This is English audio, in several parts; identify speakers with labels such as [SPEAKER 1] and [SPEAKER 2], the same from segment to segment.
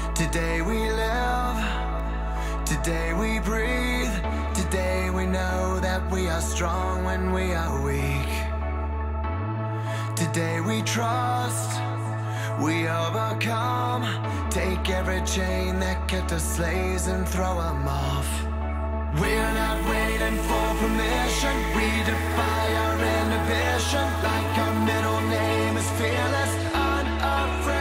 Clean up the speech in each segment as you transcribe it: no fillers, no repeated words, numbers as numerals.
[SPEAKER 1] Today we live, today we breathe, today we know that we are strong when we are weak. Today we trust, we overcome, take every chain that kept us slaves and throw them off. We're not waiting for permission, we defy our inhibition, like our middle name is fearless, unafraid.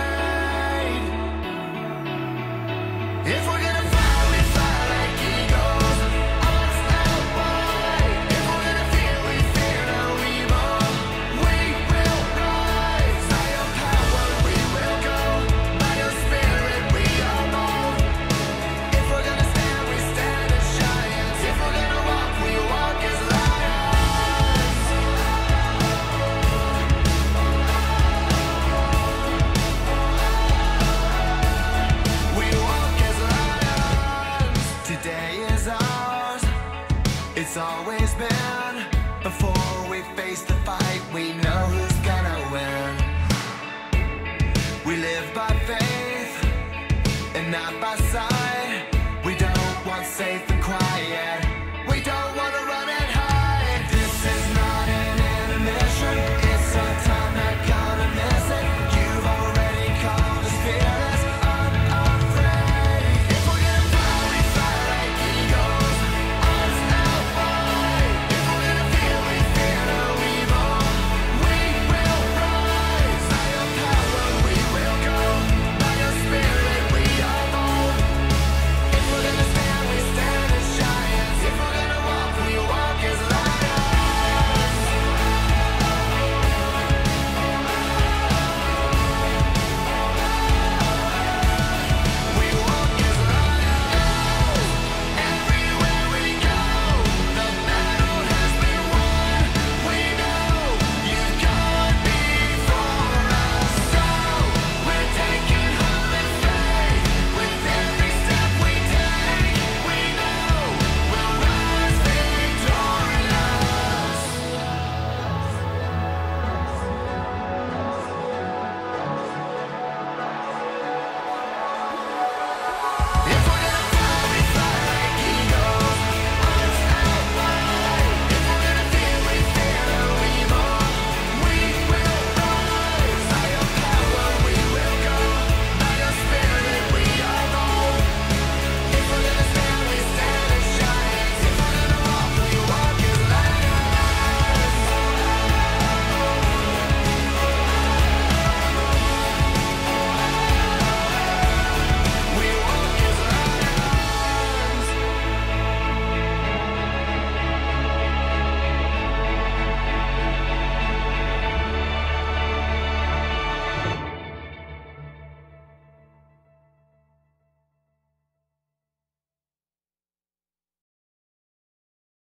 [SPEAKER 1] If we're gonna fly, we fly like eagles, unstoppable. If we're gonna fear, we fear no evil. We will rise, by your power we will go, by your spirit we are bold. If we're gonna stand, we stand as giants. If we're gonna walk, we walk as lions. We walk as lions. Today is ours, it's always been. Before we face the fight,